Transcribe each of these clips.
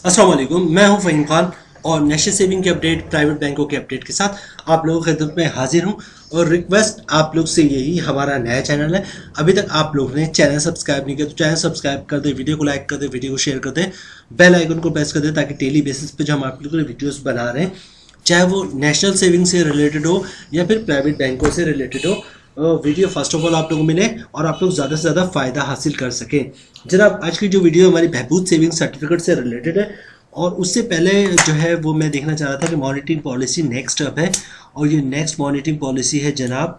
अस्सलाम वालेकुम, मैं हूं फ़हीम खान और नेशनल सेविंग के अपडेट, प्राइवेट बैंकों के अपडेट के साथ आप लोगों की खिदमत में हाजिर हूं। और रिक्वेस्ट आप लोग से यही, हमारा नया चैनल है, अभी तक आप लोगों ने चैनल सब्सक्राइब नहीं किया तो चैनल सब्सक्राइब कर दें, वीडियो को लाइक कर दें, वीडियो को शेयर कर दें, बेल आइकन को प्रेस कर दें ताकि डेली बेसिस पे जो हम आप लोगों के वीडियोस बना रहे हैं, चाहे वो नेशनल सेविंग से रिलेटेड हो या फिर प्राइवेट बैंकों से रिलेटेड हो, वीडियो फर्स्ट ऑफ ऑल आप लोगों को मिले और आप लोग ज़्यादा से ज़्यादा फ़ायदा हासिल कर सकें। जनाब, आज की जो वीडियो हमारी बहबूद सेविंग सर्टिफिकेट से रिलेटेड है और उससे पहले जो है वो मैं देखना चाह रहा था कि मॉनिटरिंग पॉलिसी नेक्स्ट अप है और ये नेक्स्ट मॉनिटरिंग पॉलिसी है जनाब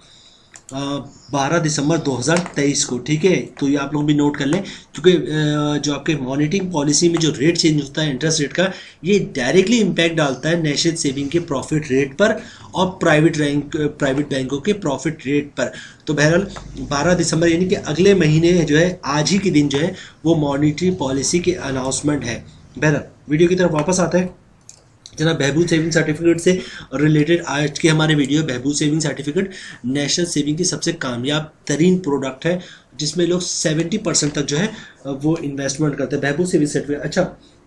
12 दिसंबर 2023 को। ठीक है, तो ये आप लोग भी नोट कर लें क्योंकि जो आपके मॉनिटरिंग पॉलिसी में जो रेट चेंज होता है इंटरेस्ट रेट का, ये डायरेक्टली इम्पैक्ट डालता है नेशनल सेविंग के प्रॉफिट रेट पर और प्राइवेट बैंकों के प्रॉफिट रेट पर। तो बहरहाल 12 दिसंबर यानी कि अगले महीने जो है, आज ही के दिन जो है वो मॉनिटरी पॉलिसी के अनाउंसमेंट है। बहरहाल वीडियो की तरफ वापस आता है जनाब। बहबूद सेविंग सर्टिफिकेट से रिलेटेड आज के हमारे video, Behbood saving certificate national saving की सबसे कामयाब तरीन प्रोडक्ट है जिसमें लोग 70% तक जो है वो इन्वेस्टमेंट करते हैं। बहबूद सेविंग सर्टिफिकेट अच्छा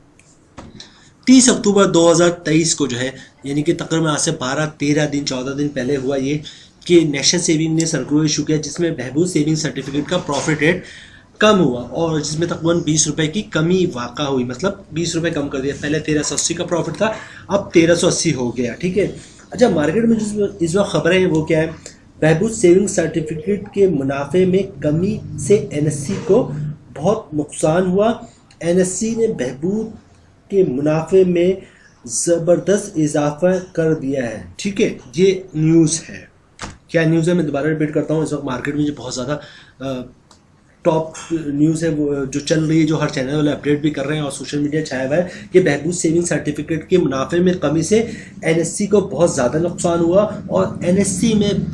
30 अक्टूबर 2023 को जो है, यानी कि तकरीबन आज से 12-13 दिन 14 दिन पहले हुआ ये कि नेशनल सेविंग ने सर्कुलर इशू किया जिसमें बहबूद सेविंग सर्टिफिकेट का प्रॉफिट रेट कम हुआ और जिसमें तकरीबन 20 रुपये की कमी वाक़ा हुई, मतलब 20 रुपये कम कर दिया। पहले 1380 का प्रॉफिट था, अब 1380 हो गया। ठीक है, अच्छा मार्केट में जो इस वक्त खबरें हैं वो क्या है, बहबूद सेविंग सर्टिफिकेट के मुनाफे में कमी से एनएससी को बहुत नुकसान हुआ। एनएससी ने बहबूद के मुनाफे में ज़बरदस्त इजाफा कर दिया है। ठीक है, ये न्यूज़ है। क्या न्यूज़ है मैं दोबारा रिपीट करता हूँ। इस वक्त मार्केट में जो बहुत ज़्यादा टॉप न्यूज़ है वो जो चल रही है, जो हर चैनल वाले अपडेट भी कर रहे हैं और सोशल मीडिया छाया हुआ है कि बहबूद सेविंग सर्टिफिकेट के मुनाफे में कमी से एनएससी को बहुत ज़्यादा नुकसान हुआ और एनएससी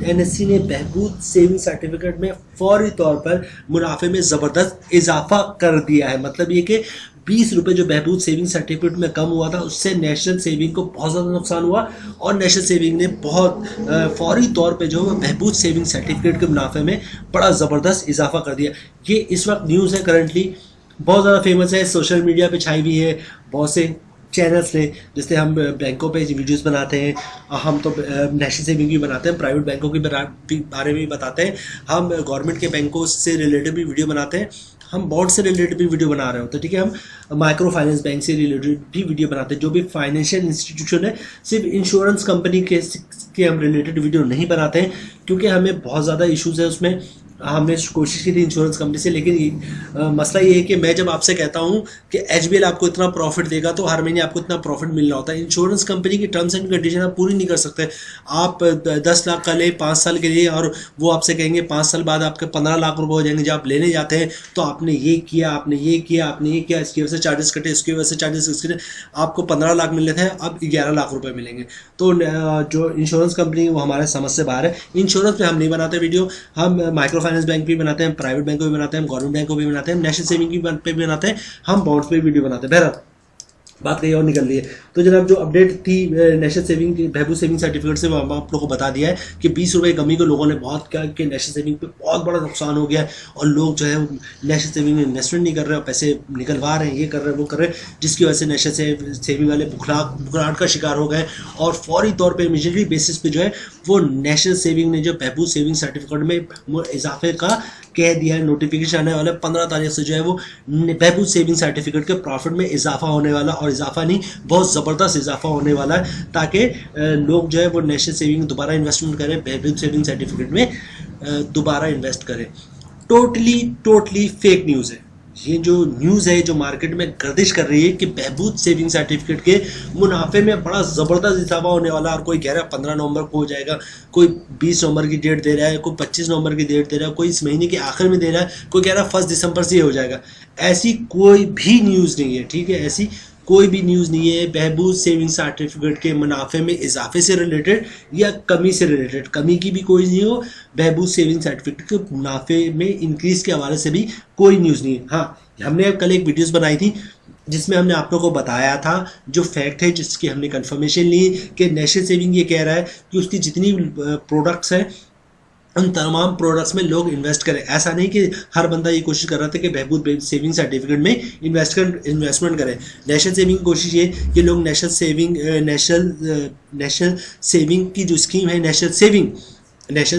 ने बहबूद सेविंग सर्टिफिकेट में फौरी तौर पर मुनाफे में ज़बरदस्त इजाफा कर दिया है। मतलब ये कि 20 रुपये जो बहबूद सेविंग सर्टिफिकेट में कम हुआ था उससे नेशनल सेविंग को बहुत ज़्यादा नुकसान हुआ और नेशनल सेविंग ने बहुत फौरी तौर पे जो बहबूद सेविंग सर्टिफिकेट के मुनाफे में बड़ा ज़बरदस्त इजाफा कर दिया। ये इस वक्त न्यूज़ है, करंटली बहुत ज़्यादा फेमस है, सोशल मीडिया पे छाई हुई है। बहुत से चैनल्स ने, जैसे हम बैंकों पे वीडियोस बनाते हैं, हम तो नेशनल सेविंग भी बनाते हैं, प्राइवेट बैंकों के बारे में भी बताते हैं, हम गवर्नमेंट के बैंकों से रिलेटेड भी वीडियो बनाते हैं, हम बॉन्ड से रिलेटेड भी वीडियो बना रहे होते हैं। ठीक है, हम माइक्रो फाइनेंस बैंक से रिलेटेड भी वीडियो बनाते हैं। जो भी फाइनेंशियल इंस्टीट्यूशन है, सिर्फ इंश्योरेंस कंपनी के हम रिलेटेड वीडियो नहीं बनाते हैं क्योंकि हमें बहुत ज़्यादा इश्यूज़ है उसमें। हमने कोशिश की थी इंश्योरेंस कंपनी से, लेकिन मसला ये है कि मैं जब आपसे कहता हूँ कि एचबीएल आपको इतना प्रॉफिट देगा तो हर महीने आपको इतना प्रॉफिट मिलना होता है। इंश्योरेंस कंपनी की टर्म्स एंड कंडीशन आप पूरी नहीं कर सकते। आप 10 लाख का ले 5 साल के लिए और वो आपसे कहेंगे 5 साल बाद आपके 15 लाख रुपये हो जाएंगे। जब आप लेने जाते हैं तो आपने ये किया, आपने ये किया, आपने ये किया, इसकी वजह से चार्जेस कटे, इसकी वजह से चार्जेस कटे, आपको 15 लाख मिल रहे थे, अब 11 लाख रुपये मिलेंगे। तो जो इंश्योरेंस कंपनी वो हमारे समझ से बाहर है। इंश्योरेंस पे हम नहीं बनाते वीडियो, हम माइक्रो फाइनेंस बैंक भी बनाते हैं, प्राइवेट बैंक को भी बनाते हैं, गवर्नमेंट बैंक को भी बनाते हैं, नेशनल सेविंग पे भी बनाते हैं, हम बॉन्ड्स पे भी वीडियो बनाते हैं। बहरहाल बात कहीं और निकल रही है। तो जनाब जो अपडेट थी national saving Behbood saving certificate से, वो हम आप लोगों को बता दिया है कि 20 रुपये कमी को लोगों ने बहुत क्या कि नेशनल सेविंग पे बहुत बड़ा नुकसान हो गया है और लोग जो है नेशनल सेविंग में इन्वेस्टमेंट नहीं कर रहे और पैसे निकलवा रहे हैं, ये कर रहे हैं, वो कर रहे हैं, जिसकी वजह से नेशनल सेविंग वाले बुखराहट का शिकार हो गए और फौरी तौर पर इमीडिएटली बेसिस पे जो है वो नेशनल सेविंग ने जो बहबूद सेविंग सर्टिफिकेट में इजाफे का कह दिया है। नोटिफिकेशन आने वाला 15 तारीख से जो है वो बहबूद सेविंग सर्टिफिकेट के प्रॉफिट में इजाफा होने वाला, और इजाफा नहीं बहुत ज़बरदस्त इजाफा होने वाला है ताकि लोग जो है वो नेशनल सेविंग दोबारा इन्वेस्टमेंट करें, बहबूद सेविंग सर्टिफिकेट में दोबारा इन्वेस्ट करें। टोटली फेक न्यूज़ है ये जो न्यूज़ है, जो मार्केट में गर्दिश कर रही है कि बहबूद सेविंग सर्टिफिकेट के मुनाफे में बड़ा ज़बरदस्त इजाफा होने वाला, और कोई कह रहा है 15 नवंबर को हो जाएगा, कोई 20 नवंबर की डेट दे रहा है, कोई 25 नवंबर की डेट दे रहा है, कोई इस महीने के आखिर में दे रहा है, कोई कह रहा है 1 दिसंबर से हो जाएगा। ऐसी कोई भी न्यूज़ नहीं है। ठीक है, ऐसी कोई भी न्यूज़ नहीं है बहबूद सेविंग सर्टिफिकेट के मुनाफे में इजाफे से रिलेटेड या कमी से रिलेटेड। कमी की भी कोई नहीं हो, बहबूद सेविंग सर्टिफिकेट के मुनाफे में इंक्रीज़ के हवाले से भी कोई न्यूज़ नहीं है। हाँ, हमने कल एक वीडियोस बनाई थी जिसमें हमने आप लोगों को बताया था जो फैक्ट है, जिसकी हमने कंफर्मेशन ली कि नेशनल सेविंग ये कह रहा है कि उसकी जितनी प्रोडक्ट्स हैं उन तमाम प्रोडक्ट्स में लोग इन्वेस्ट करें। ऐसा नहीं कि हर बंदा ये कोशिश कर रहा था कि बहबूद सेविंग सर्टिफिकेट में इन्वेस्टमेंट करें। नेशनल सेविंग की कोशिश ये कि लोग नेशनल सेविंग की जो स्कीम है, national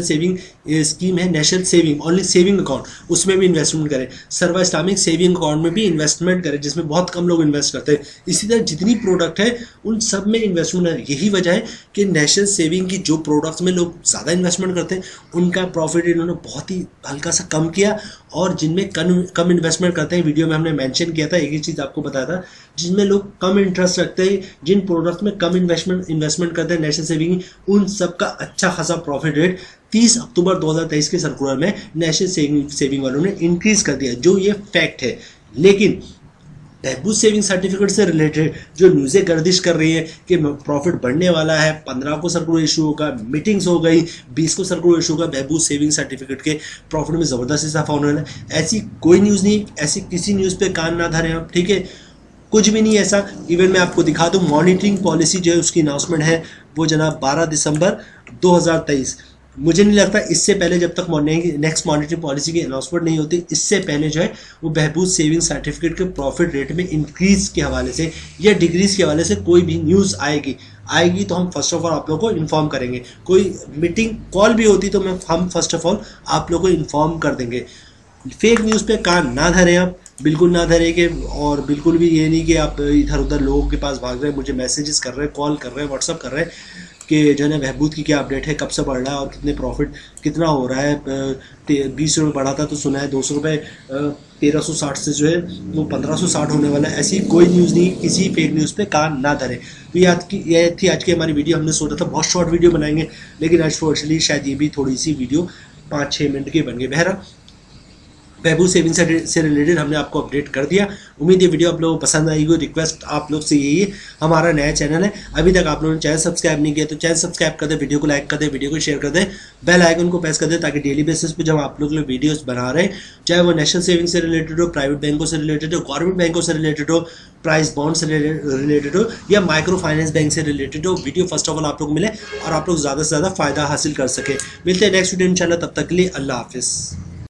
saving only saving account, उसमें भी इन्वेस्टमेंट करें। सर्वा इस्लामिक सेविंग अकाउंट में भी इन्वेस्टमेंट करें, जिसमें बहुत कम लोग इन्वेस्ट करते हैं। इसी तरह जितनी प्रोडक्ट है उन सब में इन्वेस्टमेंट है। यही वजह है कि नेशनल सेविंग की जो प्रोडक्ट्स में लोग ज़्यादा इन्वेस्टमेंट करते हैं उनका प्रॉफिट इन्होंने बहुत ही हल्का सा कम किया, और जिनमें कम इन्वेस्टमेंट करते हैं, वीडियो में हमने मेंशन किया था, एक ही चीज़ आपको बताया था, जिनमें लोग कम इंटरेस्ट रखते हैं, जिन प्रोडक्ट में कम इन्वेस्टमेंट करते हैं नेशनल सेविंग, उन सब का अच्छा खासा प्रॉफिट रेट 30 अक्टूबर 2023 के सर्कुलर में नेशनल सेविंग वालों ने इंक्रीज कर दिया, जो ये फैक्ट है। लेकिन बहबूद सेविंग सर्टिफिकेट से रिलेटेड जो न्यूज़ें गर्दिश कर रही है कि प्रॉफिट बढ़ने वाला है, 15 को सर्कुलर इशू होगा, मीटिंग्स हो गई, 20 को सर्कुलर इशू होगा, बहबूद सेविंग सर्टिफिकेट के प्रॉफिट में ज़बरदस्त इजाफा होने वाला है, ऐसी कोई न्यूज़ नहीं, ऐसी किसी न्यूज़ पे कान ना धरें आप, ठीक है। कुछ भी नहीं ऐसा। इवन मैं आपको दिखा दूं, मॉनिटरिंग पॉलिसी जो है उसकी अनाउंसमेंट है वो जनाब 12 दिसंबर 2023। मुझे नहीं लगता इससे पहले, जब तक नेक्स्ट मॉनिटरी पॉलिसी की अनाउंसमेंट नहीं होती, इससे पहले जो है वो बहबूद सेविंग सर्टिफिकेट के प्रॉफिट रेट में इंक्रीज के हवाले से या डिक्रीज के हवाले से कोई भी न्यूज़ आएगी तो हम फर्स्ट ऑफ ऑल आप लोगों को इन्फॉर्म करेंगे। कोई मीटिंग कॉल भी होती तो हम फर्स्ट ऑफ ऑल आप लोगों को इन्फॉर्म कर देंगे। फेक न्यूज़ पे कान ना धरें आप, बिल्कुल ना धरें कि, और बिल्कुल भी ये नहीं कि आप इधर उधर लोगों के पास भाग रहे हैं, मुझे मैसेजेस कर रहे हैं, कॉल कर रहे हैं, व्हाट्सअप कर रहे हैं कि जो है बहबूद की क्या अपडेट है, कब से बढ़ रहा है और कितने प्रॉफिट कितना हो रहा है। 20 रुपये बढ़ा था तो सुना है 200 रुपये 1360 से जो है वो 1560 होने वाला है। ऐसी कोई न्यूज़ नहीं, किसी फेक न्यूज़ पे कान ना धरें। तो ये थी आज की हमारी वीडियो। हमने सोचा था बहुत शॉर्ट वीडियो बनाएंगे, लेकिन अनफॉर्चुनेटली शायद ये भी थोड़ी सी वीडियो 5-6 मिनट की बन गई। बहरा बहबूद सेविंग से रिलेटेड हमने आपको अपडेट कर दिया। उम्मीद है वीडियो आप लोगों को पसंद आएगी। रिक्वेस्ट आप लोग से यही है, हमारा नया चैनल है, अभी तक आप लोगों ने चैनल सब्सक्राइब नहीं किया तो चैनल सब्सक्राइब कर दे, वीडियो को लाइक कर दे, वीडियो को शेयर कर दे, बेल आइकन को प्रेस कर दे, ताकि डेली बेसिस पे जब आप लोग वीडियोस बना रहे हैं, चाहे वो नेशनल सेविंग से रिलेटेड हो, प्राइवेट बैंकों से रिलेटेड हो, गवर्नमेंट बैंकों से रिलेटेड हो, प्राइस बॉन्ड से रिलेटेड हो या माइक्रो फाइनेंस बैंक से रिलेटेड हो, वीडियो फर्स्ट ऑफ ऑल आप लोग मिले और आप लोग ज़्यादा से ज़्यादा फायदा हासिल कर सके। मिलते हैं नेक्स्ट वीडियो इंशाल्लाह, तब तक के लिए अल्लाह हाफिज़।